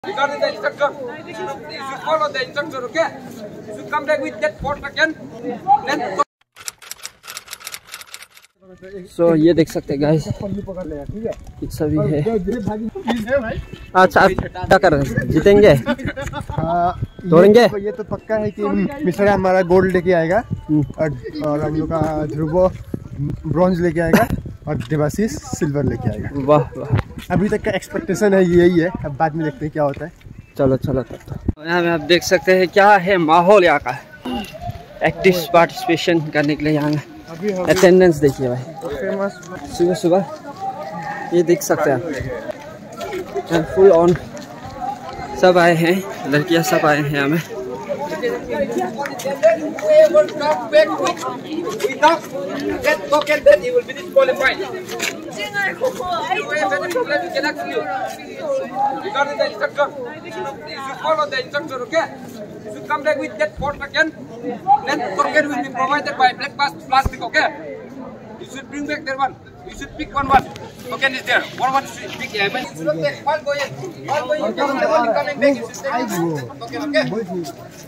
Regarding the instruction, you should follow the instruction, okay? You should come back with that port again. Then. So ये देख सकते हैं guys, सभी है। अच्छा आप क्या कर रहे हैं? जीतेंगे? तोड़ेंगे? ये तो पक्का है कि मिश्रा हमारा गोल्ड लेके आएगा और हम लोग का ध्रुव ब्रॉन्ज लेके आएगा और देवाशीष सिल्वर लेके आएगा। वाह वाह, अभी तक का एक्सपेक्टेशन है यही है, अब बाद में देखते हैं क्या होता है। चलो चलो तो यहाँ में आप देख सकते हैं क्या है माहौल यहाँ का। एक्टिव पार्टिसिपेशन करने के लिए यहाँ अटेंडेंस देखिए भाई, सुबह सुबह ये देख सकते हैं आप, फुल ऑन सब आए हैं, लड़कियां सब आए हैं हमें। Come back with that pot again. Then token will be provided by black plastic. Okay. You should bring back that one. You should pick one. Token is there. One should pick. Yeah, man. You should not take all go in. All go in. Coming back. You should take token. Okay.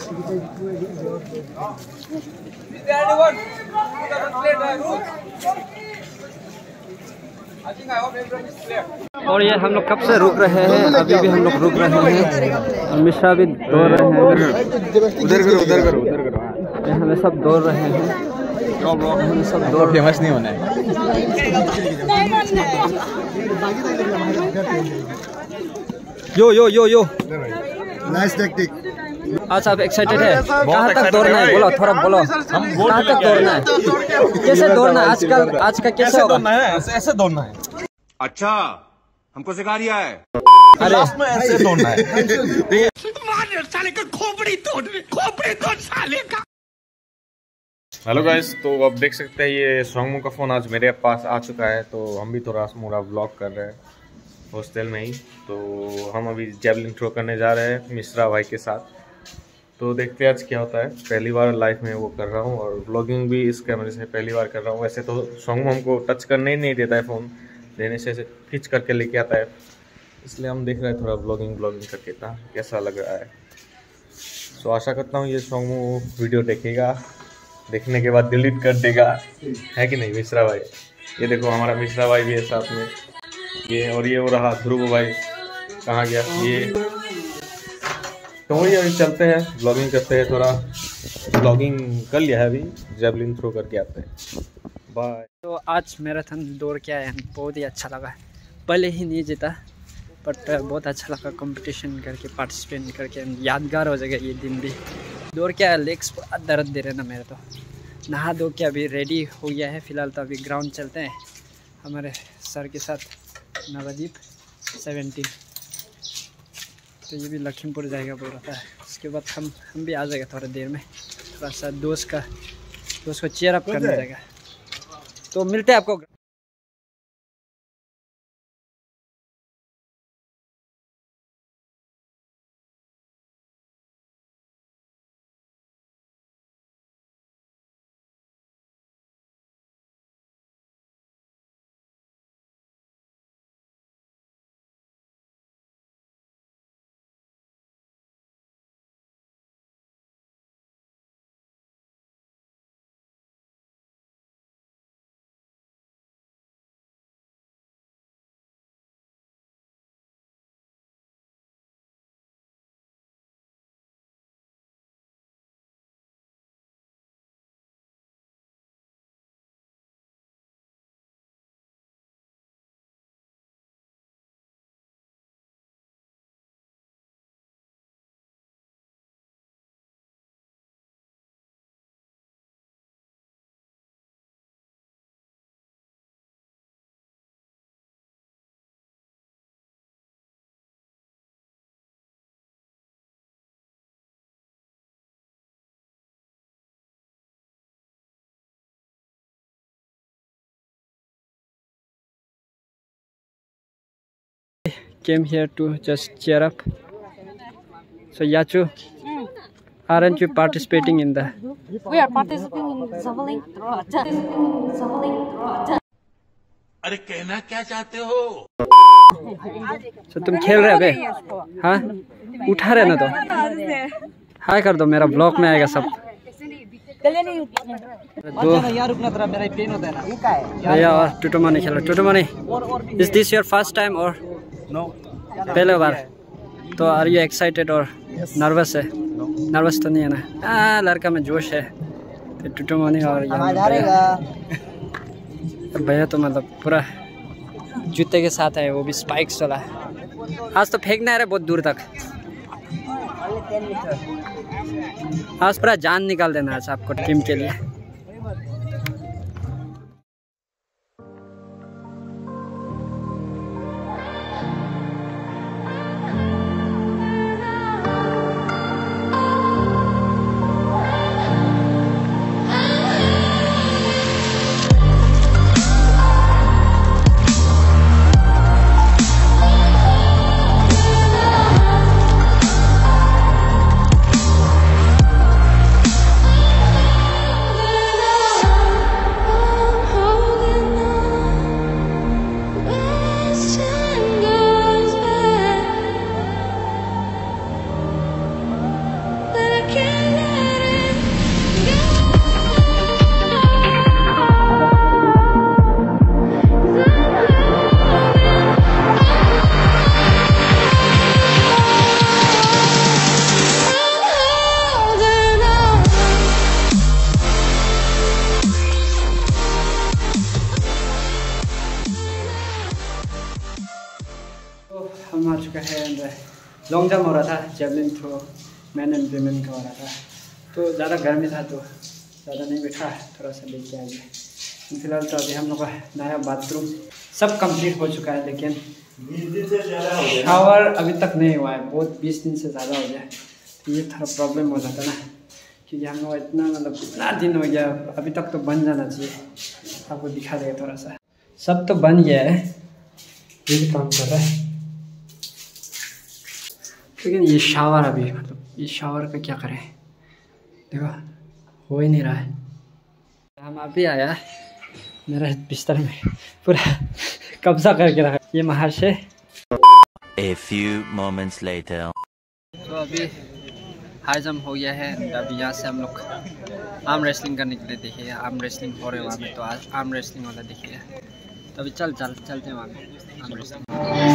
Is there anyone who doesn't play the rules? I think I hope everyone is clear. और ये हम लोग कब से रुक रहे हैं, अभी भी हम लोग रुक रहे हैं और मिश्रा भी दौड़ रहे हैं। उधर करो। ये हमें सब दौड़ रहे हैं, हमें सब दौड़ फेमस नहीं होना है। Yo yo yo yo nice technique. अच्छा आप एक्साइटेड है? कहाँ तक दौड़ना है बोलो, थोड़ा बोलो, कहाँ तक दौड़ना है, कैसे दौड़ना है आजकल, आज का कैसे होगा? ऐसे दौड़ना है। अच्छा हमको सिखा रिया है। अरे ऐसे दौड़ना है। हेलो गाइस, तो आप देख सकते हैं ये सोंगमू का फ़ोन आज मेरे पास आ चुका है। तो हम भी थोड़ा मोड़ा व्लॉग कर रहे हैं हॉस्टल में ही। तो हम अभी जेवलिन थ्रो करने जा रहे हैं मिश्रा भाई के साथ। तो देखते हैं आज क्या होता है। पहली बार लाइफ में वो कर रहा हूँ और व्लॉगिंग भी इस कैमरे से पहली बार कर रहा हूँ। वैसे तो सोंगमू हमको टच करने ही नहीं देता है, फ़ोन देने से ऐसे खींच करके लेके आता है, इसलिए हम देख रहे हैं थोड़ा व्लॉगिंग करके कैसा लग रहा है। तो आशा करता हूँ ये सोंगमू वीडियो देखेगा, देखने के बाद डिलीट कर देगा, है कि नहीं मिश्रा भाई? ये देखो हमारा मिश्रा भाई भी है साथ में, ये और ये हो रहा ध्रुव भाई, कहाँ गया ये? तो वही अभी चलते हैं, ब्लॉगिंग करते हैं, थोड़ा ब्लॉगिंग कर लिया है, अभी जेवलिन थ्रो करके आते हैं। बाय। तो आज मैराथन दौड़ के आए हैं, बहुत ही अच्छा लगा। पहले ही नहीं जीता बट बहुत अच्छा लगा कंपटीशन करके, पार्टिसिपेट करके, यादगार हो जाएगा ये दिन भी। दौड़ के आया, लेग्स पूरा दर्द दे रहे ना मेरे। तो नहा धो के अभी रेडी हो गया है। फ़िलहाल तो अभी ग्राउंड चलते हैं हमारे सर के साथ, नवदीप 17। तो ये भी लखीमपुर जाएगा बोल रहा था। उसके बाद हम भी आ जाएगा थोड़ा देर में, थोड़ा सा दोस्त को चेयर अप करने जाएगा। तो मिलते हैं आपको। Came here to just cheer up. So Yachu, aren't you participating in the? We are participating in javelin throw. Javelin throw. अरे कहना क्या चाहते हो? तो तुम खेल रहे हो? हाँ, उठा रहे ना तो हाय कर दो, मेरा ब्लॉग में आएगा सब। और टुटुमनी खेलो। Tutumani, is this your first time और नो? पहले बार। तो आर यू एक्साइटेड और नर्वस है? नर्वस तो नहीं है ना? लड़का में जोश है। तो टुटुमनी और भैया तो मतलब पूरा जूते के साथ है, वो भी स्पाइक्स वाला। आज तो फेंकना है रे बहुत दूर तक। आज पूरा जान निकाल देना है आपको टीम के लिए। हम आ चुका है। लॉन्ग जंप हो रहा था, javelin throw man and women का हो रहा था। तो ज़्यादा गर्मी था तो ज़्यादा नहीं बैठा, थोड़ा सा लेके आ गया। फिलहाल तो अभी हम लोग का नया बाथरूम सब कंप्लीट हो चुका है, लेकिन शावर अभी तक नहीं हुआ है। बहुत 20 दिन से ज़्यादा हो गया, तो ये थोड़ा प्रॉब्लम हो जाता ना, क्योंकि हम लोग इतना मतलब इतना दिन हो गया, अभी तक तो बन जाना चाहिए। आपको दिखा देगा थोड़ा सा। सब तो बन गया है, ये भी काम कर रहा है, लेकिन ये शावर अभी मतलब ये शावर का क्या करें, देखो हो ही नहीं रहा है। हम अभी आया मेरा बिस्तर में पूरा कब्जा करके रखा ये महर्षि। A few moments later. तो अभी हाई जंप हो गया है। अभी यहाँ से हम लोग आर्म रेसलिंग करने के लिए देखिए, आर्म रेसलिंग हो रहे हैं वहाँ में, तो आज आर्म रेसलिंग वाला देखिए। तो अभी चलते हैं वहाँ में आर्म रेसलिंग।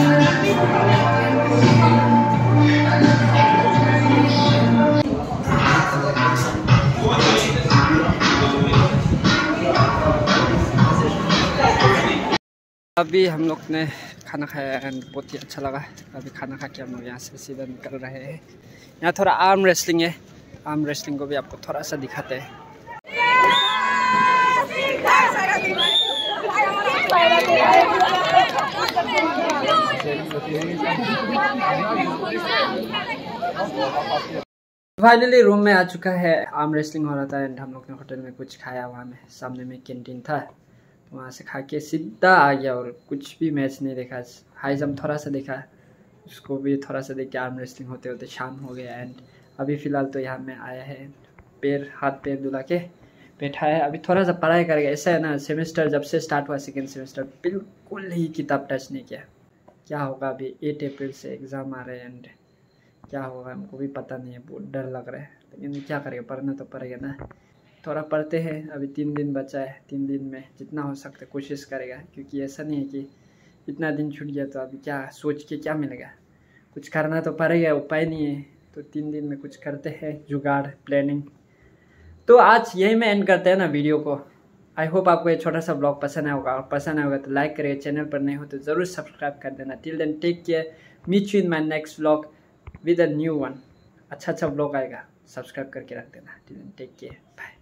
अभी हम लोग ने खाना खाया एंड बहुत ही अच्छा लगा। अभी खाना खा के हम लोग यहाँ से सीधा निकल रहे हैं। यहाँ थोड़ा आर्म रेसलिंग है, आर्म रेसलिंग को भी आपको थोड़ा सा दिखाते हैं। फाइनली रूम में आ चुका है। आर्म रेसलिंग हो रहा था एंड हम लोग ने होटल में कुछ खाया, वहाँ में सामने में कैंटीन था, तो वहाँ से खा के सीधा आ गया और कुछ भी मैच नहीं देखा। हाई जंप थोड़ा सा देखा, उसको भी थोड़ा सा देख के आर्म रेसलिंग होते होते शाम हो गया। एंड अभी फ़िलहाल तो यहाँ में आया है, हाथ पैर धुला के बैठा है। अभी थोड़ा सा पढ़ाई करेगा। ऐसा है ना, सेमेस्टर जब से स्टार्ट हुआ सेकेंड सेमेस्टर, बिल्कुल ही किताब टच नहीं किया। क्या होगा, अभी 8 अप्रैल से एग्ज़ाम आ रहे हैं एंड क्या होगा हमको भी पता नहीं है, बहुत डर लग रहा है, लेकिन क्या करेगा, पढ़ना तो पड़ेगा ना। थोड़ा पढ़ते हैं, अभी 3 दिन बचा है, 3 दिन में जितना हो सकता है कोशिश करेगा, क्योंकि ऐसा नहीं है कि इतना दिन छूट गया तो अभी क्या सोच के क्या मिलेगा, कुछ करना तो पड़ेगा, उपाय नहीं है। तो 3 दिन में कुछ करते हैं जुगाड़, प्लानिंग। तो आज यही में एंड करते हैं ना वीडियो को। आई होप आपको ये छोटा सा ब्लॉग पसंद आया होगा, और पसंद आया होगा तो लाइक करिए, चैनल पर नहीं हो तो ज़रूर सब्सक्राइब कर देना। Till then take care, meet you in my next vlog with a new one. अच्छा ब्लॉग आएगा, सब्सक्राइब करके रख देना। Till then take care, bye.